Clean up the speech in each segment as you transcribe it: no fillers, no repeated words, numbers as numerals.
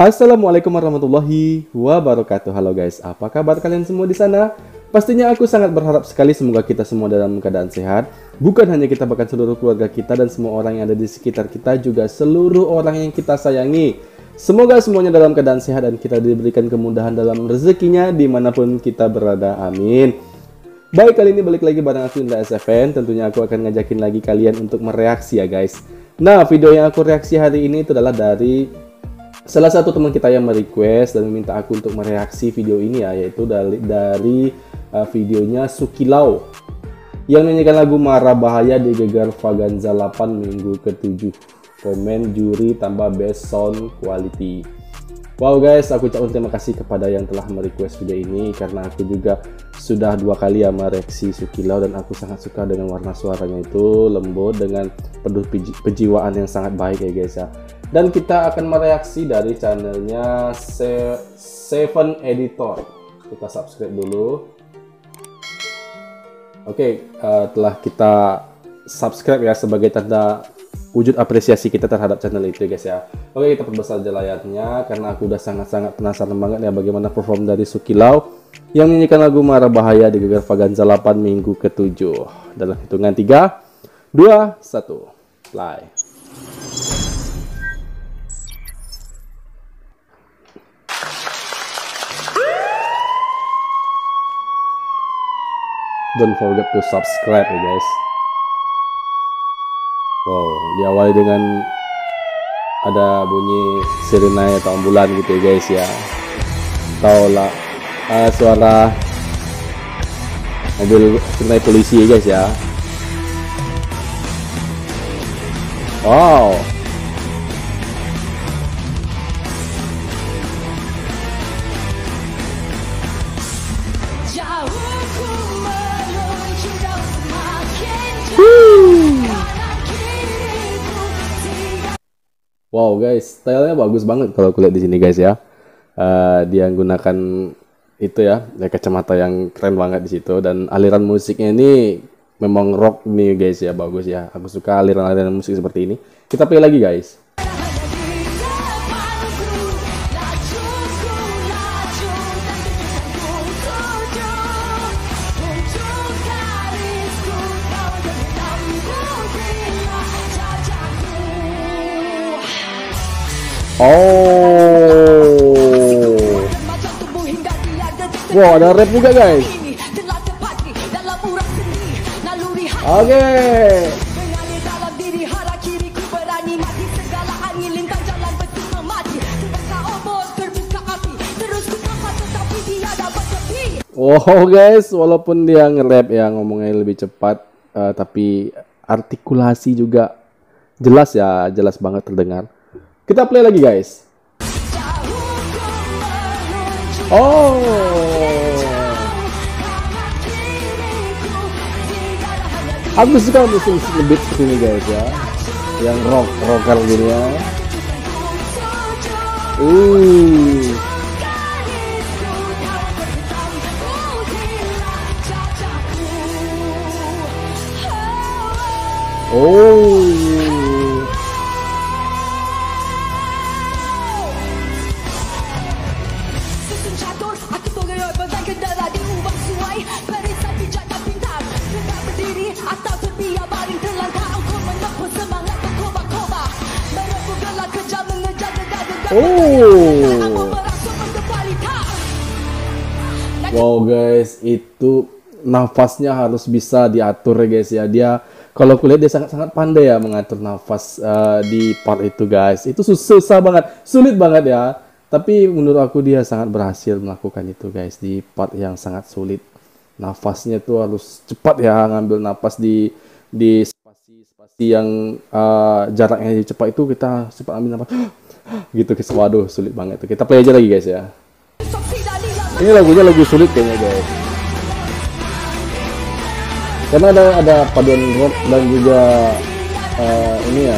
Assalamualaikum warahmatullahi wabarakatuh. Halo guys, apa kabar kalian semua di sana? Pastinya aku sangat berharap sekali semoga kita semua dalam keadaan sehat. Bukan hanya kita, bahkan seluruh keluarga kita dan semua orang yang ada di sekitar kita, juga seluruh orang yang kita sayangi. Semoga semuanya dalam keadaan sehat dan kita diberikan kemudahan dalam rezekinya dimanapun kita berada. Amin. Baik, kali ini balik lagi bareng aku Indra SFN. Tentunya aku akan ngajakin lagi kalian untuk mereaksi ya guys. Nah, video yang aku reaksi hari ini itu adalah dari salah satu teman kita yang merequest dan meminta aku untuk mereaksi video ini ya, yaitu dari videonya Sukilau yang nyanyikan lagu Marah Bahaya di Gegar Vaganza 8 minggu ke-7. Komen juri tambah best sound quality. Wow guys, aku ucapkan terima kasih kepada yang telah merequest video ini, karena aku juga sudah 2 kali ya mereaksi Sukilau dan aku sangat suka dengan warna suaranya itu lembut dengan penuh kejiwaan yang sangat baik ya guys ya. Dan kita akan mereaksi dari channelnya Seven Editor. Kita subscribe dulu. Oke, telah kita subscribe ya sebagai tanda wujud apresiasi kita terhadap channel itu guys ya. Oke, kita perbesar aja layarnya karena aku udah sangat-sangat penasaran banget ya bagaimana perform dari Sukilau yang menyanyikan lagu Marah Bahaya di Gegar Vaganza 8 minggu ke-7. Dalam hitungan 3, 2, 1, play. Don't forget to subscribe ya guys. Wow, diawali dengan ada bunyi sirine atau ambulan gitu ya guys ya. Atau lah suara mobil sirine polisi ya guys ya. Wow. Wow guys, stylenya bagus banget kalau aku lihat di sini guys ya. Dia gunakan itu ya, kacamata yang keren banget di situ, dan aliran musiknya ini memang rock nih guys ya, bagus ya. Aku suka aliran-aliran musik seperti ini. Kita play lagi guys. Oh, wow, ada rap juga guys. Oke. Wow guys, walaupun dia nge-rap ya, ngomongnya lebih cepat, tapi artikulasi juga jelas ya, jelas banget terdengar. Kita play lagi guys. Oh, aku suka musik lebih seperti ini guys ya, yang rocker gini ya. Oh. Wow guys, itu nafasnya harus bisa diatur ya guys ya. Dia kalau kulihat dia sangat-sangat pandai ya mengatur nafas di part itu guys. Itu susah banget, sulit banget ya. Tapi menurut aku dia sangat berhasil melakukan itu guys, di part yang sangat sulit. Nafasnya tuh harus cepat ya, ngambil nafas di spasi yang jaraknya cepat itu, kita cepat ambil nafas gitu guys. Waduh, sulit banget tuh. Kita play aja lagi guys ya. Ini lagunya lagu sulit kayaknya guys, karena ada paduan rock dan juga ini ya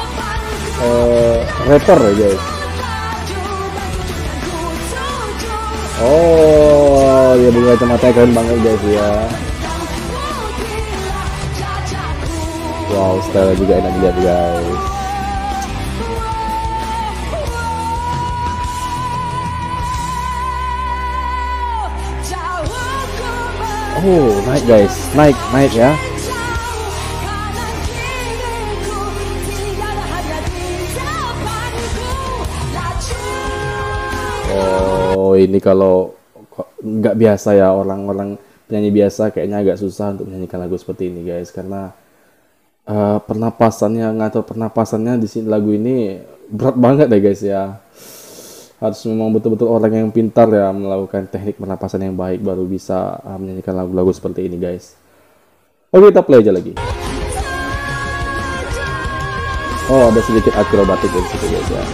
rapper ya guys. Oh, dia punya kacamata keren banget guys ya. Wow, style juga enak dilihat guys. Oh, naik guys, naik ya. Oh, ini kalau nggak biasa ya, orang-orang penyanyi biasa kayaknya agak susah untuk menyanyikan lagu seperti ini guys, karena pernapasannya, ngatur pernapasannya di sini lagu ini berat banget ya guys ya. Harus memang betul-betul orang yang pintar ya melakukan teknik pernapasan yang baik baru bisa menyanyikan lagu-lagu seperti ini guys. Oke, kita play aja lagi. Oh, ada sedikit akrobatik di situ guys ya.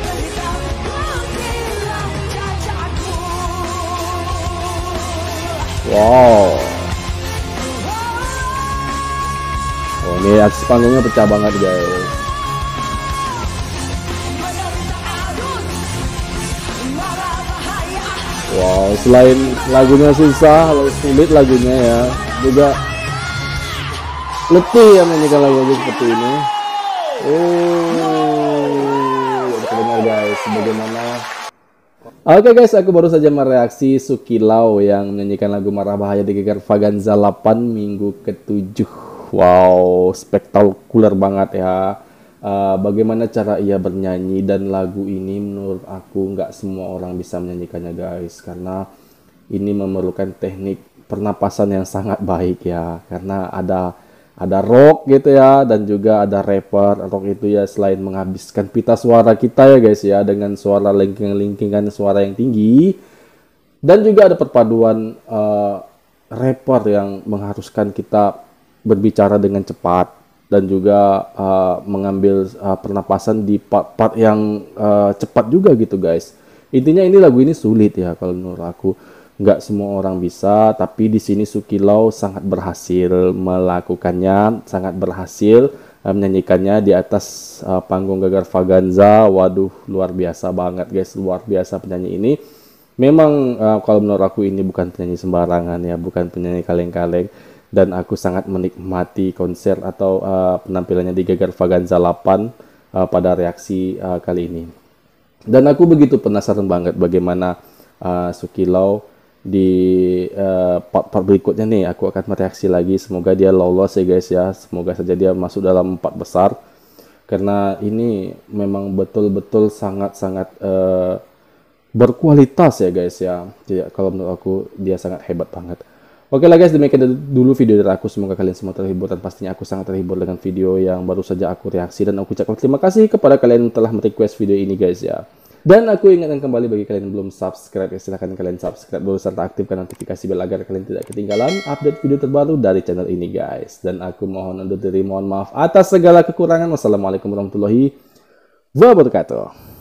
Wow. Oh, ini aksi panggungnya pecah banget guys. Wow, selain lagunya susah, sulit lagunya ya, juga letih ya menyanyikan lagu seperti ini. Oh, benar guys, bagaimana? Oke guys, aku baru saja mereaksi Suki Lau yang menyanyikan lagu Marah Bahaya di Gegar Vaganza 8 minggu ke-7. Wow, spektakuler banget ya. Bagaimana cara ia bernyanyi, dan lagu ini menurut aku nggak semua orang bisa menyanyikannya guys, karena ini memerlukan teknik pernapasan yang sangat baik ya, karena ada rock gitu ya, dan juga ada rapper. Rock itu ya selain menghabiskan pita suara kita ya guys ya, dengan suara lengking-lengkingan suara yang tinggi, dan juga ada perpaduan rapper yang mengharuskan kita berbicara dengan cepat, dan juga mengambil pernapasan di part-part yang cepat juga gitu guys. Intinya ini lagu ini sulit ya kalau menurut aku. Nggak semua orang bisa, tapi di sini Suki Lau sangat berhasil melakukannya, sangat berhasil menyanyikannya di atas panggung Gegar Vaganza. Waduh, luar biasa banget guys, luar biasa penyanyi ini. Memang kalau menurut aku ini bukan penyanyi sembarangan ya, bukan penyanyi kaleng-kaleng. Dan aku sangat menikmati konser atau penampilannya di Gegar Vaganza 8 pada reaksi kali ini. Dan aku begitu penasaran banget bagaimana Suki Lau di part-part berikutnya nih. Aku akan mereaksi lagi, semoga dia lolos ya guys ya, semoga saja dia masuk dalam 4 besar, karena ini memang betul-betul sangat-sangat berkualitas ya guys ya. Jadi kalau menurut aku dia sangat hebat banget. Oke lah guys, demikian dulu video dari aku. Semoga kalian semua terhibur, dan pastinya aku sangat terhibur dengan video yang baru saja aku reaksi. Dan aku ucapkan terima kasih kepada kalian yang telah merequest video ini guys ya. Dan aku ingatkan kembali, bagi kalian yang belum subscribe ya, silahkan kalian subscribe dulu serta aktifkan notifikasi bel agar kalian tidak ketinggalan update video terbaru dari channel ini guys. Dan aku mohon undur diri, mohon maaf atas segala kekurangan. Wassalamualaikum warahmatullahi wabarakatuh.